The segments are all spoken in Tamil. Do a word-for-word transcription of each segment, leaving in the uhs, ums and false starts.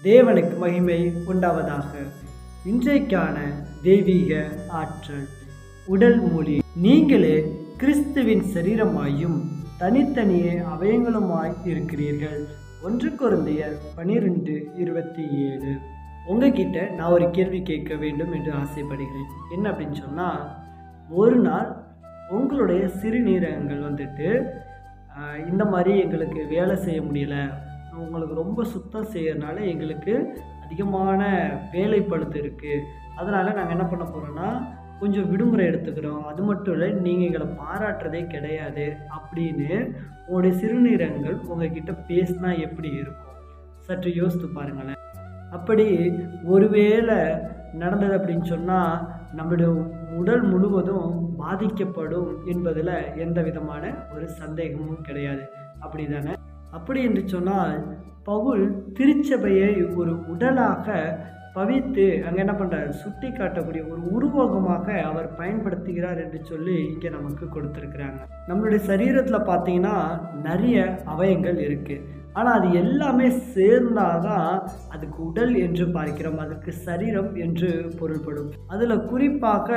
தேவனுக்கு மகிமை உண்டாவதாக. இன்றைக்கான தெய்வீக ஆற்றல் உடல் மொழி. நீங்களே கிறிஸ்துவின் சரீரமாயும் தனித்தனியே அவயங்களுமாய் இருக்கிறீர்கள். ஒன்று கொரிந்தியர் பனிரெண்டு இருபத்தி ஏழு. உங்ககிட்ட நான் ஒரு கேள்வி கேட்க வேண்டும் என்று ஆசைப்படுகிறேன். என்ன அப்படின்னு சொன்னால், ஒரு நாள் உங்களுடைய சிறுநீரகங்கள் வந்துட்டு இந்த மாதிரி எங்களுக்கு வேலை செய்ய முடியலை, உங்களுக்கு ரொம்ப சுத்தம் செய்யறதுனால எங்களுக்கு அதிகமான வேலைப்பழுது இருக்குது, அதனால் நாங்கள் என்ன பண்ண போகிறோன்னா கொஞ்சம் விடுமுறை எடுத்துக்கிறோம், அது மட்டும் இல்லை நீங்கள் எங்களை பாராட்டுறதே கிடையாது அப்படின்னு உங்களுடைய சிறுநீரகங்கள் உங்ககிட்ட பேசினா எப்படி இருக்கும்? சற்று யோசித்து பாருங்களேன். அப்படி ஒருவேளை நடந்தது அப்படின்னு சொன்னால் நம்மளுடைய உடல் முழுவதும் பாதிக்கப்படும் என்பதில் எந்த விதமான ஒரு சந்தேகமும் கிடையாது. அப்படி தானே? அப்படி என்று சொன்னால் பவுல் திருச்சபையை ஒரு உடலாக பவித்து அங்கே என்ன பண்ணுறார், சுட்டி காட்டக்கூடிய ஒரு உருவகமாக அவர் பயன்படுத்துகிறார் என்று சொல்லி இங்கே நமக்கு கொடுத்துருக்குறாங்க. நம்மளுடைய சரீரத்தில் பார்த்தீங்கன்னா நிறைய அவயங்கள் இருக்குது. ஆனால் அது எல்லாமே சேர்ந்தாதான் அதுக்கு உடல் என்று பார்க்கிறோம், அதுக்கு சரீரம் என்று பொருள்படும். அதில் குறிப்பாக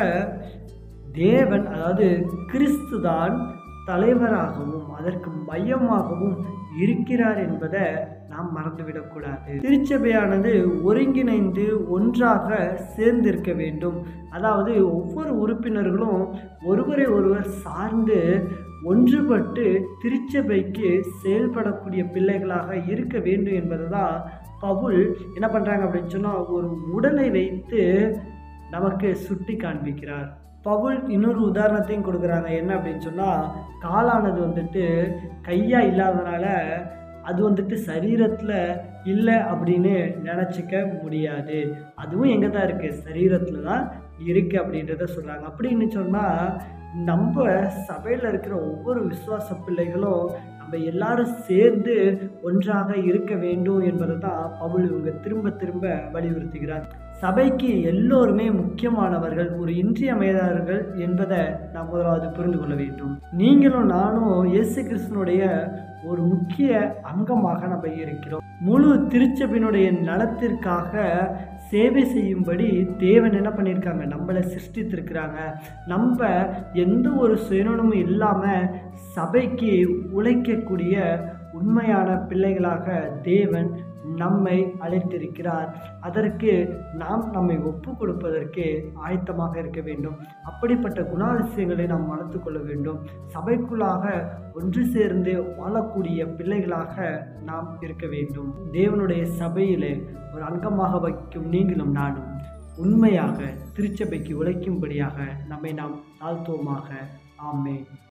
தேவன், அதாவது கிறிஸ்து தான் தலைவராகவும் அதற்கு மையமாகவும் இருக்கிறார் என்பதை நாம் மறந்துவிடக்கூடாது. திருச்சபையானது ஒருங்கிணைந்து ஒன்றாக சேர்ந்திருக்க வேண்டும். அதாவது ஒவ்வொரு உறுப்பினர்களும் ஒருவரை ஒருவர் சார்ந்து ஒன்றுபட்டு திருச்சபைக்கு செயல்படக்கூடிய பிள்ளைகளாக இருக்க வேண்டும் என்பதை தான் பவுல் என்ன பண்ணுறாங்க அப்படின்னு சொன்னால் ஒரு உடலை வைத்து நமக்கு சுட்டி காண்பிக்கிறார். பவுல் இன்னொரு உதாரணத்தையும் கொடுக்குறாங்க. என்ன அப்படின்னு சொன்னால், காலானது வந்துட்டு கையாக இல்லாதனால அது வந்துட்டு சரீரத்தில் இல்லை அப்படின்னு நினச்சிக்க முடியாது, அதுவும் எங்கே தான் இருக்குது, சரீரத்தில் தான் இருக்குது அப்படின்றத சொல்கிறாங்க. அப்படின்னு சொன்னால் நம்ம சபையில் இருக்கிற ஒவ்வொரு விசுவாச பிள்ளைகளும் நம்ம எல்லாரும் சேர்ந்து ஒன்றாக இருக்க வேண்டும் என்பதை தான் பவுல் இவங்க திரும்ப திரும்ப வலியுறுத்துகிறார். சபைக்கு எல்லோருமே முக்கியமானவர்கள், ஒரு இன்றியமையாதவர்கள் என்பதை நாம் முதலாவது புரிந்து கொள்ள வேண்டும். நீங்களும் நானும் இயேசு கிறிஸ்துனுடைய ஒரு முக்கிய அங்கமாக நம்ம இருக்கிறோம். முழு திருச்சபையினுடைய நலத்திற்காக சேவை செய்யும்படி தேவன் என்ன பண்ணியிருக்காங்க, நம்மளை சிருஷ்டித்திருக்கிறாங்க. நம்ம எந்த ஒரு சுயநலமும் இல்லாமல் சபைக்கு உழைக்கக்கூடிய உண்மையான பிள்ளைகளாக தேவன் நம்மை அழைத்திருக்கிறார். அதற்கு நாம் நம்மை ஒப்பு கொடுப்பதற்கு ஆயத்தமாக இருக்க வேண்டும். அப்படிப்பட்ட குணாதிசயங்களை நாம் வளர்த்து கொள்ள வேண்டும். சபைக்குள்ளாக ஒன்று சேர்ந்து வாழக்கூடிய பிள்ளைகளாக நாம் இருக்க வேண்டும். தேவனுடைய சபையிலே ஒரு அங்கமாக வைக்கும் நீங்களும் நானும் உண்மையாக திருச்சபைக்கு உழைக்கும்படியாக நம்மை நாம் தாழ்த்துவோமாக. ஆமென்.